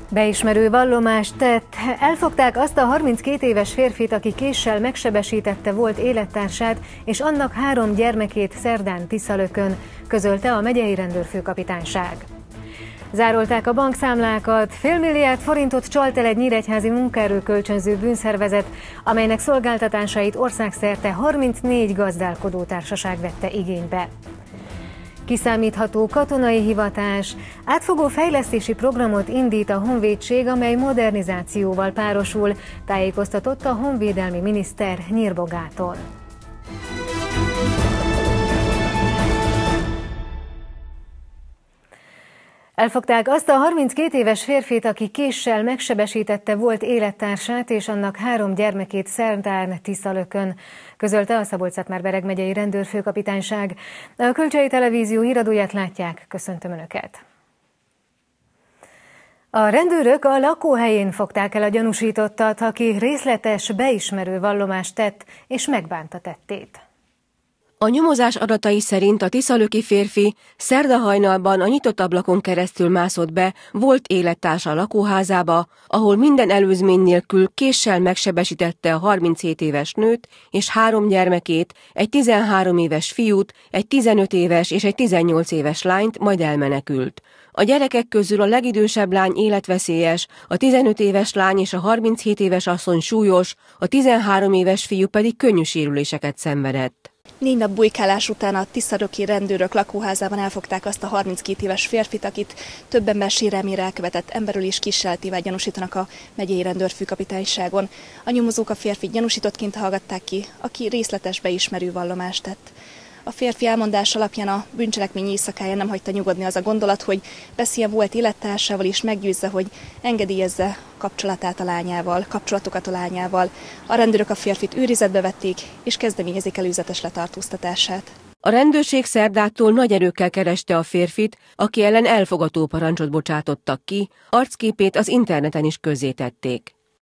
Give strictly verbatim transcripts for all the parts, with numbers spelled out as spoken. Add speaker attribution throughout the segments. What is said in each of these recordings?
Speaker 1: Beismerő vallomást tett. Elfogták azt a harminckét éves férfit, aki késsel megsebesítette volt élettársát és annak három gyermekét szerdán Tiszalökön, közölte a megyei rendőrfőkapitányság. Zárolták a bankszámlákat, félmilliárd forintot csalt el egy nyíregyházi munkaerőkölcsönző bűnszervezet, amelynek szolgáltatásait országszerte harmincnégy gazdálkodó társaság vette igénybe. Kiszámítható katonai hivatás, átfogó fejlesztési programot indít a honvédség, amely modernizációval párosul, tájékoztatott a honvédelmi miniszter Nyírbogától. Elfogták azt a harminckét éves férfit, aki késsel megsebesítette volt élettársát és annak három gyermekét szerdán Tiszalökön, közölte a Szabolcs-Szatmár-Bereg megyei rendőrfőkapitányság. A Kölcsei Televízió híradóját látják, köszöntöm Önöket! A rendőrök a lakóhelyén fogták el a gyanúsítottat, aki részletes, beismerő vallomást tett és megbánta tettét.
Speaker 2: A nyomozás adatai szerint a tiszalöki férfi szerda hajnalban a nyitott ablakon keresztül mászott be volt élettársa lakóházába, ahol minden előzmény nélkül késsel megsebesítette a harminchét éves nőt és három gyermekét, egy tizenhárom éves fiút, egy tizenöt éves és egy tizennyolc éves lányt, majd elmenekült. A gyerekek közül a legidősebb lány életveszélyes, a tizenöt éves lány és a harminchét éves asszony súlyos, a tizenhárom éves fiú pedig könnyű sérüléseket szenvedett.
Speaker 3: Négy nap bujkálás után a tiszalöki rendőrök lakóházában elfogták azt a harminckét éves férfit, akit több ember sérelmére elkövetett emberölés kísérletével gyanúsítanak a megyei rendőrfőkapitányságon. A nyomozók a férfit gyanúsítottként hallgatták ki, aki részletes beismerő vallomást tett. A férfi elmondás alapján a bűncselekmény éjszakáján nem hagyta nyugodni az a gondolat, hogy beszéljen volt élettársával és meggyőzze, hogy engedélyezze kapcsolatát a lányával, kapcsolatokat a lányával. A rendőrök a férfit őrizetbe vették és kezdeményezik előzetes letartóztatását.
Speaker 2: A rendőrség szerdától nagy erőkkel kereste a férfit, aki ellen elfogató parancsot bocsátottak ki, arcképét az interneten is közzétették.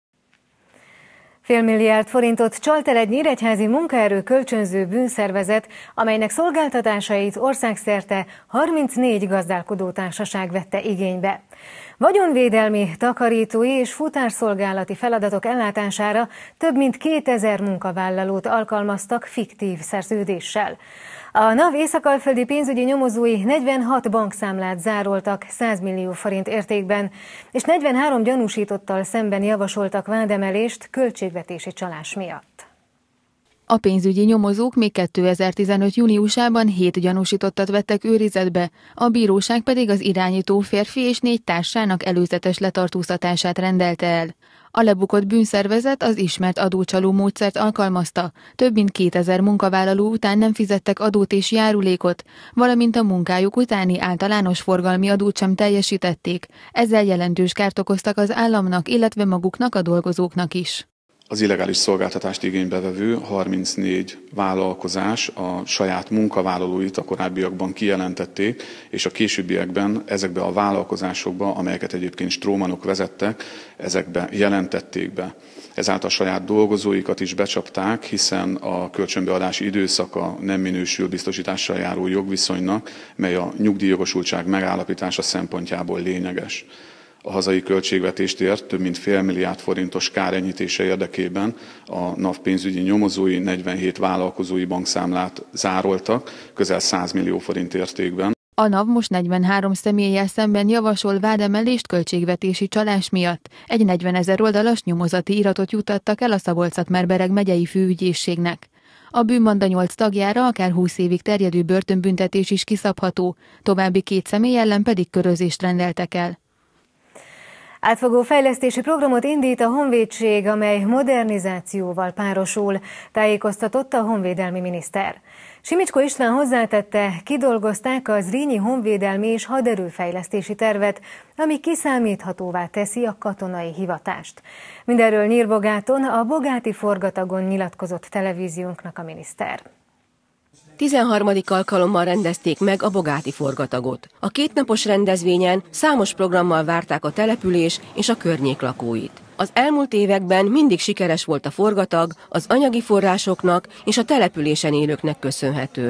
Speaker 1: Félmilliárd forintot csalt el egy nyíregyházi munkaerő kölcsönző bűnszervezet, amelynek szolgáltatásait országszerte harmincnégy gazdálkodó társaság vette igénybe. Vagyonvédelmi, takarítói és futárszolgálati feladatok ellátására több mint kétezer munkavállalót alkalmaztak fiktív szerződéssel. A NAV észak-alföldi pénzügyi nyomozói negyvenhat bankszámlát zároltak száz millió forint értékben, és negyvenhárom gyanúsítottal szemben javasoltak vádemelést költségvetési csalás miatt.
Speaker 4: A pénzügyi nyomozók még kétezer-tizenöt júniusában hét gyanúsítottat vettek őrizetbe, a bíróság pedig az irányító férfi és négy társának előzetes letartóztatását rendelte el. A lebukott bűnszervezet az ismert adócsaló módszert alkalmazta, több mint kétezer munkavállaló után nem fizettek adót és járulékot, valamint a munkájuk utáni általános forgalmi adót sem teljesítették, ezzel jelentős kárt okoztak az államnak, illetve maguknak a dolgozóknak is.
Speaker 5: Az illegális szolgáltatást igénybe vevő harmincnégy vállalkozás a saját munkavállalóit a korábbiakban kijelentették, és a későbbiekben ezekbe a vállalkozásokba, amelyeket egyébként strómanok vezettek, ezekbe jelentették be. Ezáltal a saját dolgozóikat is becsapták, hiszen a kölcsönbeadási időszaka nem minősül biztosítással járó jogviszonynak, mely a nyugdíjjogosultság megállapítása szempontjából lényeges. A hazai költségvetést ért több mint félmilliárd forintos kárenyhítése érdekében a NAV pénzügyi nyomozói negyvenhét vállalkozói bankszámlát zároltak, közel száz millió forint értékben.
Speaker 4: A NAV most negyvenhárom személlyel szemben javasol vádemelést költségvetési csalás miatt. Egy negyvenezer oldalas nyomozati iratot jutattak el a Szabolcs-Szatmár-Bereg megyei főügyészségnek. A bűnbanda nyolc tagjára akár húsz évig terjedő börtönbüntetés is kiszabható, további két személy ellen pedig körözést rendeltek el.
Speaker 1: Átfogó fejlesztési programot indít a honvédség, amely modernizációval párosul, tájékoztatott a honvédelmi miniszter. Simicskó István hozzátette, kidolgozták a Zrínyi honvédelmi és haderőfejlesztési tervet, ami kiszámíthatóvá teszi a katonai hivatást. Mindenről Nyírbogáton, a Bogáti Forgatagon nyilatkozott televíziónknak a miniszter.
Speaker 2: tizenharmadik alkalommal rendezték meg a Bogáti Forgatagot. A kétnapos rendezvényen számos programmal várták a település és a környék lakóit. Az elmúlt években mindig sikeres volt a forgatag az anyagi forrásoknak és a településen élőknek köszönhetően.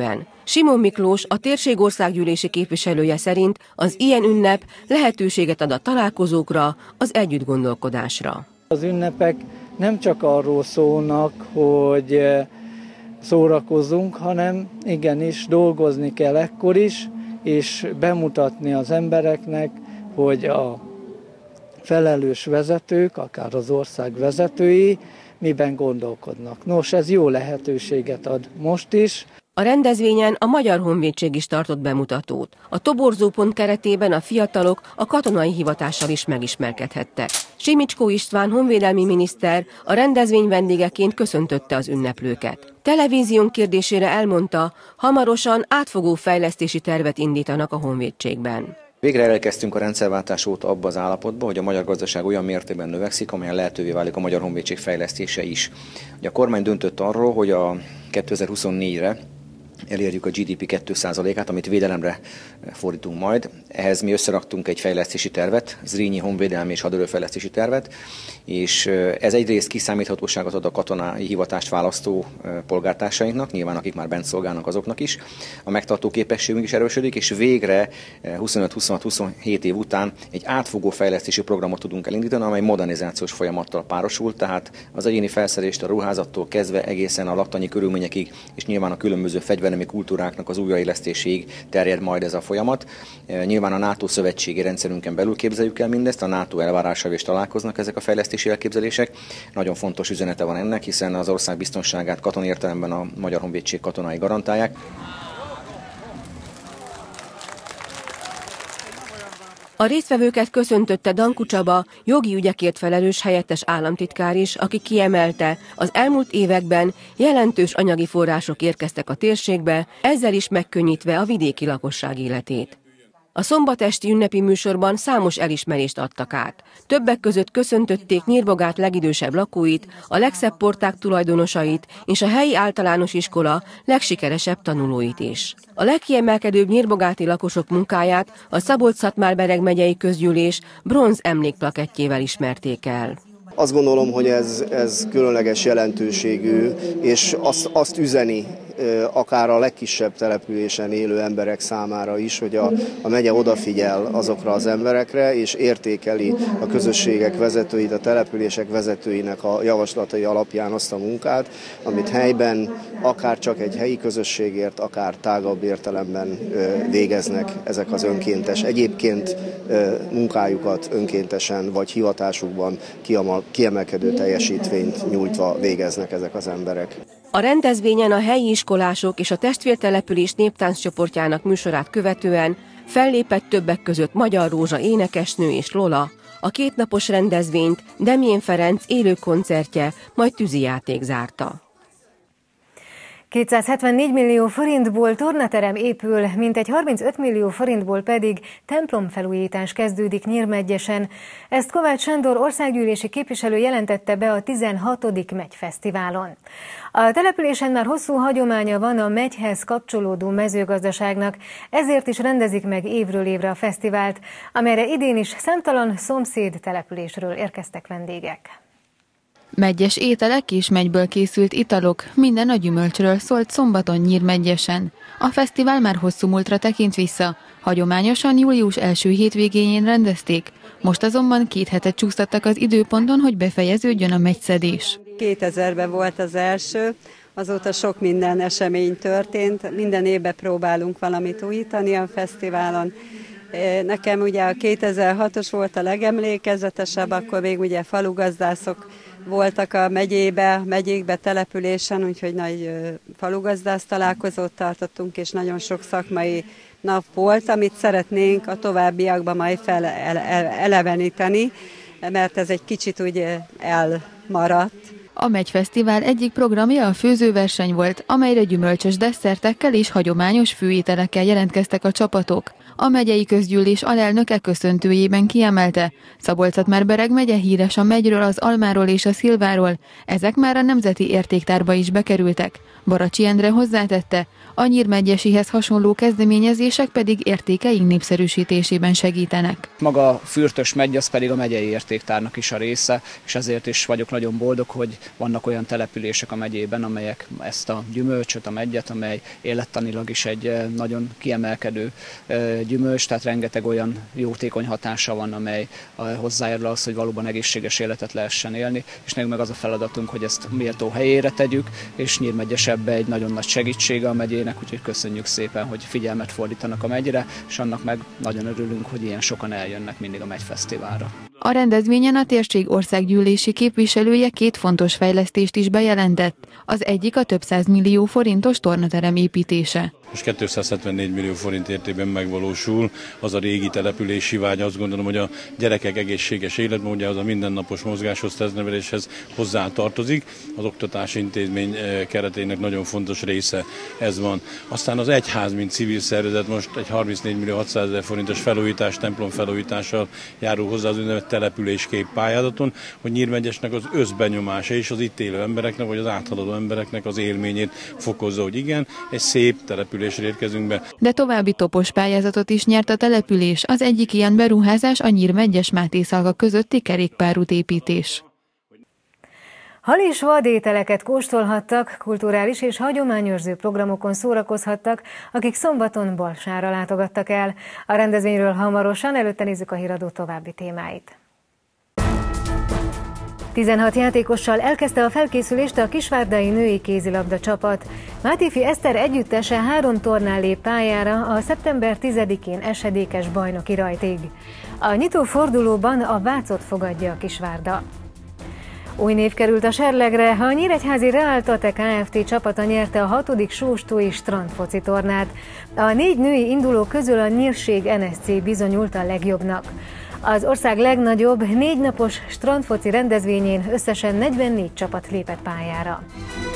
Speaker 2: Simon Miklós, a térség országgyűlési képviselője szerint az ilyen ünnep lehetőséget ad a találkozókra, az együttgondolkodásra.
Speaker 6: Az ünnepek nem csak arról szólnak, hogy szórakozzunk, hanem igenis dolgozni kell ekkor is, és bemutatni az embereknek, hogy a felelős vezetők, akár az ország vezetői, miben gondolkodnak. Nos, ez jó lehetőséget ad most is.
Speaker 2: A rendezvényen a Magyar Honvédség is tartott bemutatót. A toborzópont keretében a fiatalok a katonai hivatással is megismerkedhettek. Simicskó István honvédelmi miniszter a rendezvény vendégeként köszöntötte az ünneplőket. Televízión kérdésére elmondta, hamarosan átfogó fejlesztési tervet indítanak a honvédségben.
Speaker 7: Végre elkezdtünk a rendszerváltás óta abba az állapotba, hogy a magyar gazdaság olyan mértékben növekszik, amelyen lehetővé válik a Magyar Honvédség fejlesztése is. Ugye a kormány döntött arról, hogy a kétezer-huszonnégyre elérjük a gé dé pé két százalékát, amit védelemre fordítunk majd. Ehhez mi összeraktunk egy fejlesztési tervet, Zrínyi honvédelmi és haderőfejlesztési tervet, és ez egyrészt kiszámíthatóságot ad a katonai hivatást választó polgártársainknak, nyilván akik már bent szolgálnak azoknak is. A megtartó képességünk is erősödik, és végre huszonöt huszonhat huszonhét év után egy átfogó fejlesztési programot tudunk elindítani, amely modernizációs folyamattal párosul, tehát az egyéni felszerelést a ruházattól kezdve egészen a laktanyi körülményekig, és nyilván a különböző fegyvernemi kultúráknak az újraélesztéséig terjed majd ez a folyamat. Nyilván a NATO szövetségi rendszerünkön belül képzeljük el mindezt, a NATO elvárásával is találkoznak ezek a fejlesztési elképzelések. Nagyon fontos üzenete van ennek, hiszen az ország biztonságát katonai értelemben a Magyar Honvédség katonái garantálják.
Speaker 2: A résztvevőket köszöntötte Danku Csaba, jogi ügyekért felelős helyettes államtitkár is, aki kiemelte, az elmúlt években jelentős anyagi források érkeztek a térségbe, ezzel is megkönnyítve a vidéki lakosság életét. A szombatesti ünnepi műsorban számos elismerést adtak át. Többek között köszöntötték Nyírbogát legidősebb lakóit, a legszebb porták tulajdonosait és a helyi általános iskola legsikeresebb tanulóit is. A legkiemelkedőbb nyírbogáti lakosok munkáját a Szabolcs-Szatmár-Bereg megyei közgyűlés bronz emlékplakettjével ismerték el.
Speaker 8: Azt gondolom, hogy ez, ez különleges jelentőségű, és azt, azt üzeni akár a legkisebb településen élő emberek számára is, hogy a, a megye odafigyel azokra az emberekre, és értékeli a közösségek vezetőit, a települések vezetőinek a javaslatai alapján azt a munkát, amit helyben, akár csak egy helyi közösségért, akár tágabb értelemben végeznek ezek az önkéntes. Egyébként munkájukat önkéntesen vagy hivatásukban kiemelkedő teljesítményt nyújtva végeznek ezek az emberek.
Speaker 2: A rendezvényen a helyi iskolások és a testvértelepülés néptánccsoportjának műsorát követően fellépett többek között Magyar Rózsa énekesnő és Lola. A kétnapos rendezvényt Demjén Ferenc élő koncertje, majd tűzijáték zárta.
Speaker 1: kétszázhetvennégy millió forintból tornaterem épül, mintegy harmincöt millió forintból pedig templomfelújítás kezdődik Nyírmegyesen. Ezt Kovács Sándor országgyűlési képviselő jelentette be a tizenhatodik Megyfesztiválon. A településen már hosszú hagyománya van a megyhez kapcsolódó mezőgazdaságnak, ezért is rendezik meg évről évre a fesztivált, amelyre idén is számtalan szomszéd településről érkeztek vendégek.
Speaker 4: Megyes ételek és megyből készült italok, minden a gyümölcsről szólt szombaton Nyírmegyesen. A fesztivál már hosszú múltra tekint vissza, hagyományosan július első hétvégéjén rendezték, most azonban két hetet csúsztattak az időponton, hogy befejeződjön a megyszedés.
Speaker 9: kétezerben volt az első, azóta sok minden esemény történt, minden évben próbálunk valamit újítani a fesztiválon. Nekem ugye a kétezer-hatos volt a legemlékezetesebb, akkor még ugye falugazdászok voltak a megyébe, megyékbe, településen, úgyhogy nagy falugazdász találkozót tartottunk, és nagyon sok szakmai nap volt, amit szeretnénk a továbbiakban majd fel eleveníteni, mert ez egy kicsit úgy elmaradt.
Speaker 4: A Megyfesztivál egyik programja a főzőverseny volt, amelyre gyümölcsös desszertekkel és hagyományos főételekkel jelentkeztek a csapatok. A megyei közgyűlés alelnöke köszöntőjében kiemelte, Szabolcs-Szatmár-Bereg megye híres a megyről, az almáról és a szilváról, ezek már a nemzeti értéktárba is bekerültek. Baracsi Endre hozzátette, a nyírmegyesihez hasonló kezdeményezések pedig értékeink népszerűsítésében segítenek.
Speaker 10: Maga a Fürtös megy, az pedig a megyei értéktárnak is a része, és ezért is vagyok nagyon boldog, hogy vannak olyan települések a megyében, amelyek ezt a gyümölcsöt, a meggyet, amely élettanilag is egy nagyon kiemelkedő gyümölcs, tehát rengeteg olyan jótékony hatása van, amely hozzájárul ahhoz, hogy valóban egészséges életet lehessen élni, és nekünk meg az a feladatunk, hogy ezt méltó helyére tegyük, és Nyír megyes ebbe egy nagyon nagy segítsége a megyének, úgyhogy köszönjük szépen, hogy figyelmet fordítanak a megyére, és annak meg nagyon örülünk, hogy ilyen sokan eljönnek mindig a Megyfesztiválra.
Speaker 4: A rendezvényen a térség országgyűlési képviselője két fontos fejlesztést is bejelentett. Az egyik a több száz millió forintos tornaterem építése.
Speaker 11: Most kétszázhetvennégy millió forint értében megvalósul az a régi települési vágy. Azt gondolom, hogy a gyerekek egészséges életmódjához, a mindennapos mozgáshoz, testneveléshez hozzá tartozik. Az oktatási intézmény keretének nagyon fontos része ez van. Aztán az egyház, mint civil szervezet most egy harmincnégy millió hatszázezer forintos felújítás, templom felújítással járul hozzá az úgynevezett településkép pályázaton, hogy Nyír megyesnek az összbenyomása és az itt élő embereknek, vagy az áthaladó embereknek az élményét fokozza, hogy igen, egy szép településre érkezünk be.
Speaker 4: De további topos pályázatot is nyert a település. Az egyik ilyen beruházás a Nyír megyes Mátészalka közötti kerékpárút építés.
Speaker 1: Hal és vadételeket kóstolhattak, kulturális és hagyományőrző programokon szórakozhattak, akik szombaton Balsára látogattak el. A rendezvényről hamarosan, előtte nézzük a híradó további témáit. tizenhat játékossal elkezdte a felkészülést a kisvárdai női kézilabda csapat. Mátéfi Eszter együttese három tornán lép pályára a szeptember tizedikén esedékes bajnoki rajtig. A nyitó fordulóban a Vácot fogadja a Kisvárda. Új név került a serlegre, a nyíregyházi Real Tate Kft. Csapata nyerte a hatodik sóstói strandfoci tornát. A négy női induló közül a Nyírség en es cé bizonyult a legjobbnak. Az ország legnagyobb négy napos strandfoci rendezvényén összesen negyvennégy csapat lépett pályára.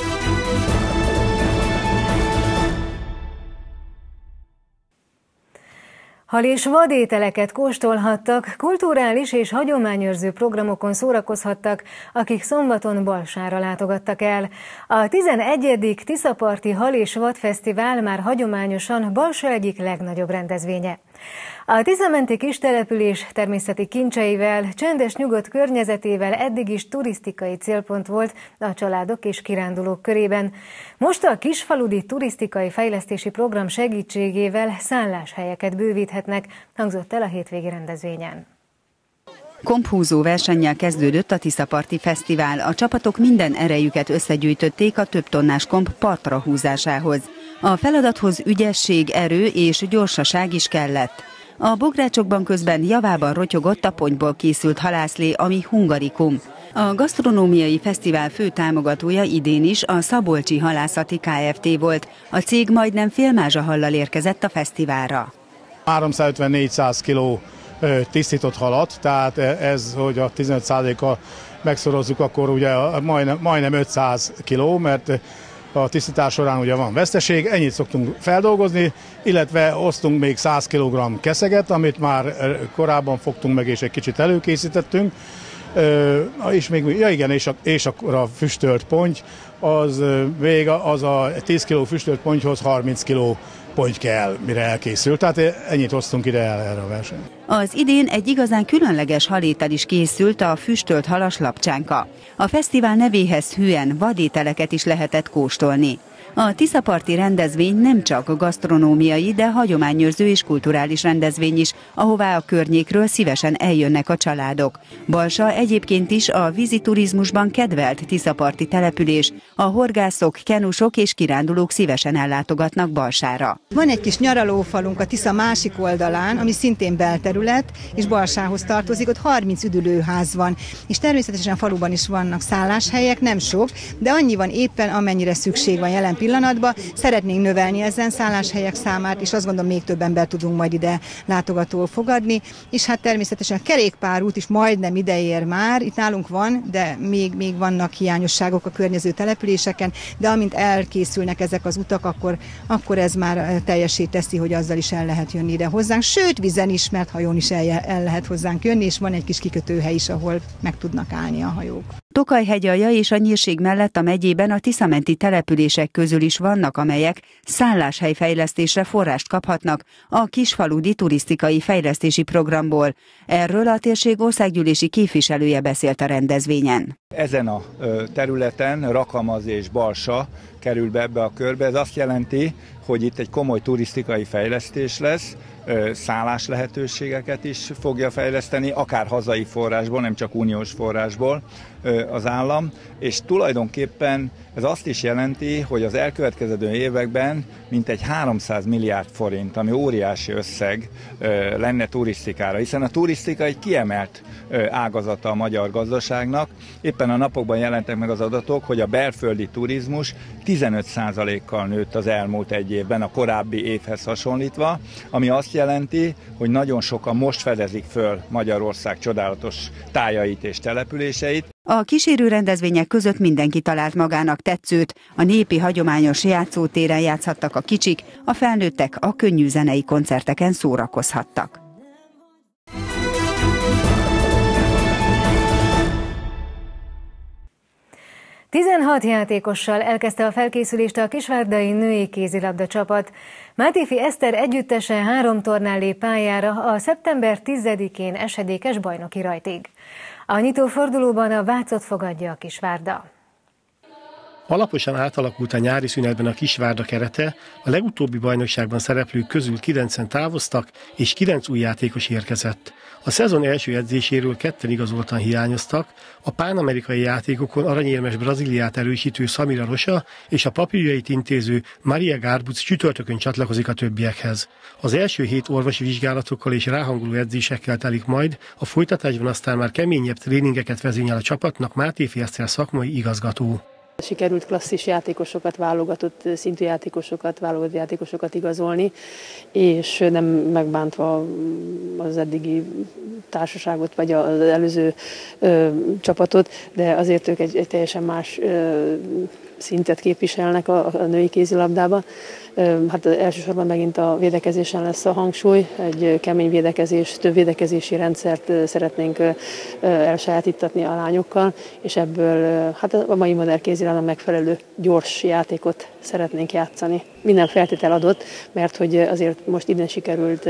Speaker 1: Hal és vadételeket kóstolhattak, kulturális és hagyományőrző programokon szórakozhattak, akik szombaton Balsára látogattak el. A tizenegyedik Tiszaparti Hal és Vadfesztivál már hagyományosan Balsa egyik legnagyobb rendezvénye. A Tiszamenti kistelepülés természeti kincseivel, csendes nyugodt környezetével eddig is turisztikai célpont volt a családok és kirándulók körében. Most a kisfaludi turisztikai fejlesztési program segítségével szálláshelyeket bővíthetnek, hangzott el a hétvégi rendezvényen.
Speaker 12: Komphúzó versennyel kezdődött a Tiszaparti Fesztivál. A csapatok minden erejüket összegyűjtötték a több tonnás komp partra húzásához. A feladathoz ügyesség, erő és gyorsaság is kellett. A bográcsokban közben javában rotyogott a pontyból készült halászlé, ami hungarikum. A gasztronómiai fesztivál fő támogatója idén is a Szabolcsi Halászati Kft. Volt. A cég majdnem félmázsahallal érkezett a fesztiválra.
Speaker 13: háromszázötven-négyszáz kiló tisztított halat, tehát ez, hogy a tizenöt százalékkal megszorozzuk, akkor ugye majdnem, majdnem ötszáz kiló, mert a tisztítás során ugye van veszteség, ennyit szoktunk feldolgozni, illetve osztunk még száz kilogramm keszeget, amit már korábban fogtunk meg és egy kicsit előkészítettünk. És még, ja igen, és, a, és akkor a füstölt ponty, az még az a tíz kiló füstölt pontyhoz harminc kiló ponty kell, mire elkészül. Tehát ennyit hoztunk ide el erre a versenyt.
Speaker 12: Az idén egy igazán különleges halétel is készült, a füstölt halas lapcsánka. A fesztivál nevéhez hűen vadételeket is lehetett kóstolni. A Tiszaparti rendezvény nem csak gasztronómiai, de hagyományőrző és kulturális rendezvény is, ahová a környékről szívesen eljönnek a családok. Balsa egyébként is a vízi turizmusban kedvelt tiszaparti település, a horgászok, kenusok és kirándulók szívesen ellátogatnak Balsára.
Speaker 14: Van egy kis nyaralófalunk a Tisza másik oldalán, ami szintén belterület, és Balsához tartozik, ott harminc üdülőház van, és természetesen faluban is vannak szálláshelyek, nem sok, de annyi van éppen, amennyire szükség van jelen pillanatban. Szeretnénk növelni ezen szálláshelyek számát, és azt gondolom, még több ember tudunk majd ide látogatóul fogadni, és hát természetesen a kerékpárút is majdnem ideér már, itt nálunk van, de még, még vannak hiányosságok a környező településeken, de amint elkészülnek ezek az utak, akkor, akkor ez már teljessé teszi, hogy azzal is el lehet jönni ide hozzánk, sőt vízen is, mert hajón is el, el lehet hozzánk jönni, és van egy kis kikötőhely is, ahol meg tudnak állni a hajók.
Speaker 12: Tokaj-hegyalja és a Nyírség mellett a megyében a Tisza-menti települések közül is vannak, amelyek szálláshelyfejlesztésre forrást kaphatnak a Kisfaludi Turisztikai Fejlesztési Programból. Erről a térség országgyűlési képviselője beszélt a rendezvényen.
Speaker 15: Ezen a területen Rakamaz és Balsa kerül be ebbe a körbe. Ez azt jelenti, hogy itt egy komoly turisztikai fejlesztés lesz, szállás lehetőségeket is fogja fejleszteni, akár hazai forrásból, nem csak uniós forrásból az állam, és tulajdonképpen ez azt is jelenti, hogy az elkövetkező években mintegy háromszáz milliárd forint, ami óriási összeg lenne turisztikára, hiszen a turisztika egy kiemelt ágazata a magyar gazdaságnak. Éppen a napokban jelentek meg az adatok, hogy a belföldi turizmus tizenöt százalékkal nőtt az elmúlt egy évben a korábbi évhez hasonlítva, ami azt jelenti, hogy nagyon sokan most fedezik föl Magyarország csodálatos tájait és településeit.
Speaker 12: A kísérő rendezvények között mindenki talált magának tetszőt, a népi hagyományos játszótéren játszhattak a kicsik, a felnőttek a könnyű zenei koncerteken szórakozhattak.
Speaker 1: tizenhat játékossal elkezdte a felkészülést a kisvárdai női kézilabda csapat. Mátéfi Eszter együttese három tornán lép pályára a szeptember tizedikén esedékes bajnoki rajtig. A nyitófordulóban a Vácot fogadja a Kisvárda.
Speaker 16: Alaposan átalakult a nyári szünetben a Kisvárda kerete, a legutóbbi bajnokságban szereplők közül kilencen távoztak, és kilenc új játékos érkezett. A szezon első edzéséről ketten igazoltan hiányoztak, a pánamerikai játékokon aranyérmes Brazíliát erősítő Samira Rosa és a papírjait intéző Maria Garbuc csütörtökön csatlakozik a többiekhez. Az első hét orvosi vizsgálatokkal és ráhangoló edzésekkel telik majd, a folytatásban aztán már keményebb tréningeket vezényel a csapatnak Mátéfi Eszter szakmai igazgató.
Speaker 17: Sikerült klasszis játékosokat, válogatott szintű játékosokat, válogatott játékosokat igazolni, és nem megbántva az eddigi társaságot, vagy az előző ö, csapatot, de azért ők egy, egy teljesen más ö, szintet képviselnek a, a női kézilabdában. Hát elsősorban megint a védekezésen lesz a hangsúly, egy kemény védekezés, több védekezési rendszert szeretnénk elsajátítatni a lányokkal, és ebből hát a mai modern kézilabda megfelelő gyors játékot szeretnénk játszani. Minden feltétel adott, mert hogy azért most innen sikerült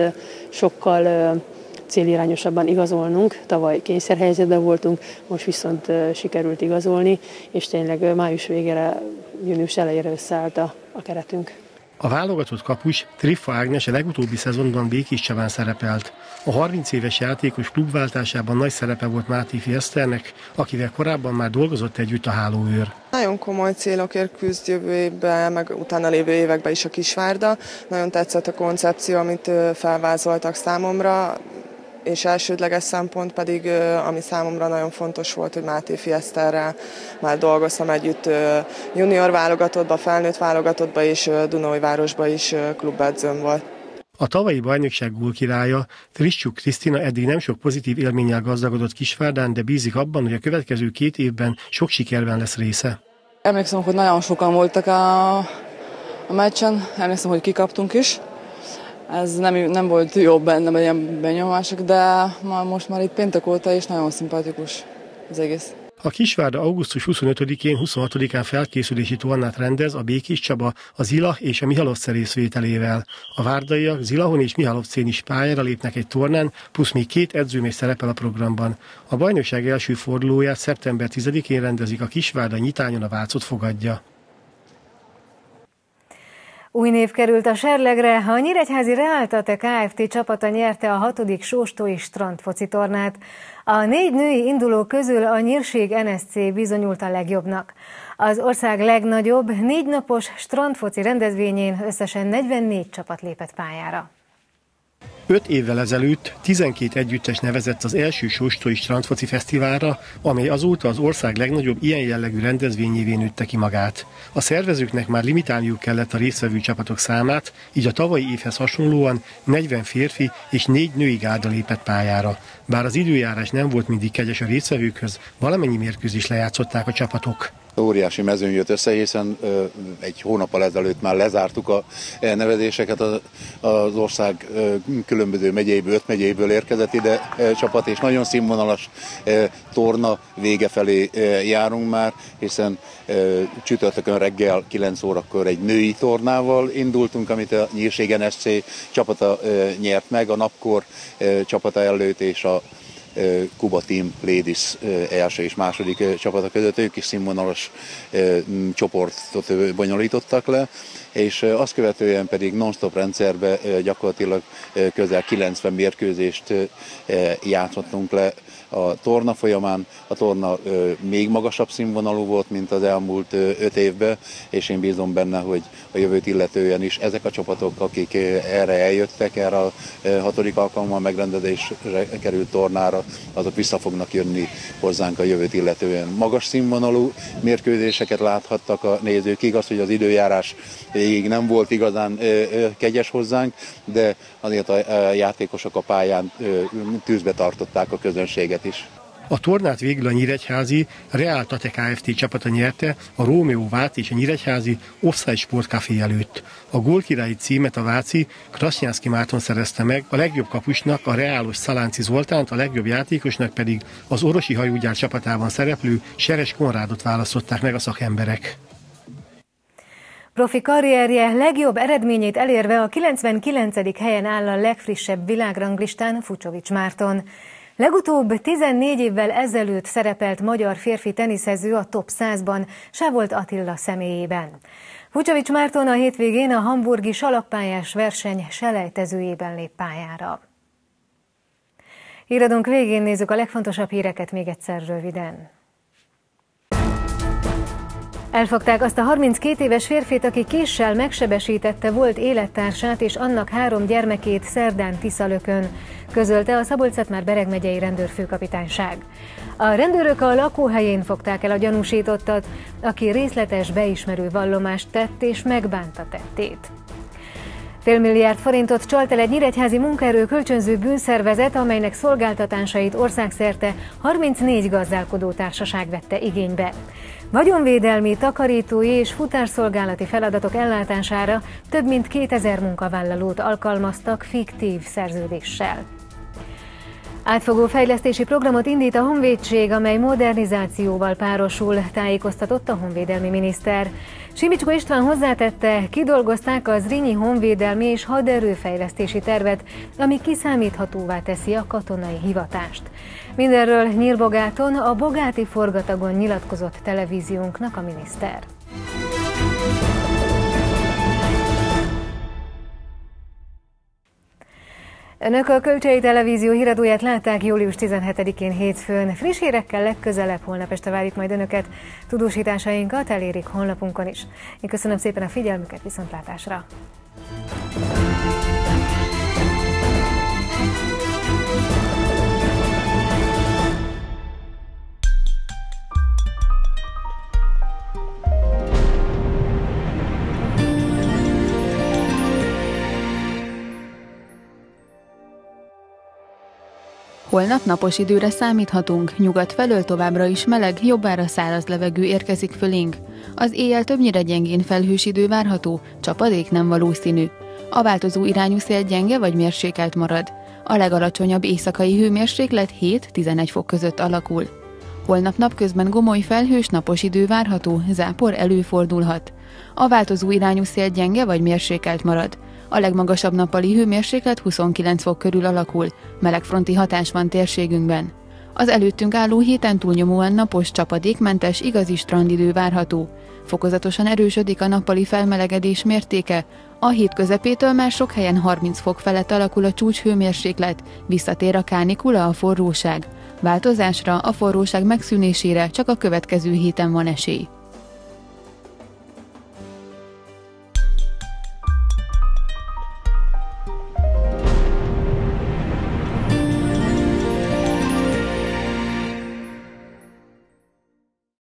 Speaker 17: sokkal célirányosabban igazolnunk, tavaly kényszerhelyzetben voltunk, most viszont sikerült igazolni, és tényleg május végére, június elejére összeállt a, a keretünk.
Speaker 16: A válogatott kapus Triffa Ágnes a legutóbbi szezonban Békéscsabán szerepelt. A harminc éves játékos klubváltásában nagy szerepe volt Mátéfi Eszternek, akivel korábban már dolgozott együtt a hálóőr.
Speaker 18: Nagyon komoly célokért küzd jövő évben, meg utána lévő években is a Kisvárda. Nagyon tetszett a koncepció, amit felvázoltak számomra, és elsődleges szempont pedig, ami számomra nagyon fontos volt, hogy Mátéfi Eszterrel már dolgoztam együtt junior válogatottba, felnőtt válogatottba és Dunaújvárosba is klubedzőm volt.
Speaker 16: A tavalyi bajnokság gólkirálya, Triscsuk Krisztina eddig nem sok pozitív élménnyel gazdagodott Kisvárdán, de bízik abban, hogy a következő két évben sok sikerben lesz része.
Speaker 19: Emlékszem, hogy nagyon sokan voltak a, a meccsen, emlékszem, hogy kikaptunk is. Ez nem, nem volt jobb bennem ilyen benyomások, de már most már itt péntek óta is nagyon szimpatikus az egész.
Speaker 16: A Kisvárda augusztus huszonötödikén, huszonhatodikán felkészülési tornát rendez a Békéscsaba, a Zila és a Mihalovce részvételével. A várdaiak Zilahon és Mihalovcén is pályára lépnek egy tornán, plusz még két edzőmés szerepel a programban. A bajnokság első fordulóját szeptember tizedikén rendezik, a Kisvárda Nyitányon a Vácot fogadja.
Speaker 1: Új név került a serlegre, a nyíregyházi Reáltate Kft. Csapata nyerte a hatodik sóstói strandfoci tornát. A négy női induló közül a Nyírség en es cé bizonyult a legjobbnak. Az ország legnagyobb, négy napos strandfoci rendezvényén összesen negyvennégy csapat lépett pályára.
Speaker 16: Öt évvel ezelőtt tizenkét együttes nevezett az első sóstói strandfoci fesztiválra, amely azóta az ország legnagyobb ilyen jellegű rendezvényévé nőtte ki magát. A szervezőknek már limitálniuk kellett a résztvevő csapatok számát, így a tavalyi évhez hasonlóan negyven férfi és négy női gárda lépett pályára. Bár az időjárás nem volt mindig kegyes a résztvevőkhöz, valamennyi mérkőzést lejátszották a csapatok.
Speaker 20: óriási mezőny jött össze, hiszen egy hónappal ezelőtt már lezártuk a nevezéseket, az ország különböző megyéiből, öt megyéiből érkezett ide csapat, és nagyon színvonalas torna vége felé járunk már, hiszen csütörtökön reggel kilenc órakor egy női tornával indultunk, amit a Nyírségen es cé csapata nyert meg, a Napkor csapata előtt és a Kuba Team Ladies első és második csapata között, ők is színvonalas csoportot bonyolítottak le, és azt követően pedig non-stop rendszerbe gyakorlatilag közel kilencven mérkőzést játszottunk le a torna folyamán. A torna még magasabb színvonalú volt, mint az elmúlt öt évben, és én bízom benne, hogy a jövőt illetően is ezek a csapatok, akik erre eljöttek, erre a hatodik alkalommal megrendezésre került tornára, azok vissza fognak jönni hozzánk a jövőt illetően. Magas színvonalú mérkőzéseket láthattak a nézők, igaz, hogy az időjárás végig nem volt igazán kegyes hozzánk, de azért a játékosok a pályán tűzbe tartották a közönséget is.
Speaker 16: A tornát végül a nyíregyházi Real Tate Kft. Csapata nyerte a Rómeó Vác és a nyíregyházi Offside Sport Café előtt. A gólkirályi címet a váci Krasnyánszky Márton szerezte meg, a legjobb kapusnak a reálos Szalánci Zoltánt, a legjobb játékosnak pedig az Orosi Hajógyár csapatában szereplő Seres Konrádot választották meg a szakemberek.
Speaker 1: Profi karrierje legjobb eredményét elérve a kilencvenkilencedik helyen áll a legfrissebb világranglistán Fucsovics Márton. Legutóbb tizennégy évvel ezelőtt szerepelt magyar férfi teniszező a top százban, Sávolt Attila személyében. Fucsovics Márton a hétvégén a hamburgi salakpályás verseny selejtezőjében lép pályára. Híradónk végén nézzük a legfontosabb híreket még egyszer röviden. Elfogták azt a harminckét éves férfit, aki késsel megsebesítette volt élettársát és annak három gyermekét szerdán Tiszalökön, közölte a Szabolcs-Szatmár-Bereg megyei rendőrfőkapitányság. A rendőrök a lakóhelyén fogták el a gyanúsítottat, aki részletes beismerő vallomást tett és megbánta tettét. Félmilliárd forintot csalt el egy nyíregyházi munkaerő kölcsönző bűnszervezet, amelynek szolgáltatásait országszerte harmincnégy gazdálkodó társaság vette igénybe. Vagyonvédelmi, takarítói és futárszolgálati feladatok ellátására több mint kétezer munkavállalót alkalmaztak fiktív szerződéssel. Átfogó fejlesztési programot indít a Honvédség, amely modernizációval párosul, tájékoztatott a honvédelmi miniszter. Simicskó István hozzátette, kidolgozták a Zrínyi honvédelmi és haderőfejlesztési tervet, ami kiszámíthatóvá teszi a katonai hivatást. Mindenről Nyírbogáton, a Bogáti Forgatagon nyilatkozott televíziónknak a miniszter. Önök a Kölcsei Televízió híradóját látták július tizenhetedikén hétfőn. Friss hírekkel legközelebb holnap este várjuk majd Önöket. Tudósításainkat elérik honlapunkon is. Én köszönöm szépen a figyelmüket, viszontlátásra!
Speaker 4: Holnap napos időre számíthatunk, nyugat felől továbbra is meleg, jobbára száraz levegő érkezik fölénk. Az éjjel többnyire gyengén felhős idő várható, csapadék nem valószínű. A változó irányú szél gyenge vagy mérsékelt marad. A legalacsonyabb éjszakai hőmérséklet hét-tizenegy fok között alakul. Holnap napközben gomoly felhős napos idő várható, zápor előfordulhat. A változó irányú szél gyenge vagy mérsékelt marad. A legmagasabb nappali hőmérséklet huszonkilenc fok körül alakul, melegfronti hatás van térségünkben. Az előttünk álló héten túlnyomóan napos, csapadékmentes, igazi strandidő várható. Fokozatosan erősödik a nappali felmelegedés mértéke, a hét közepétől már sok helyen harminc fok felett alakul a csúcshőmérséklet, visszatér a kánikula, a forróság. Változásra, a forróság megszűnésére csak a következő héten van esély.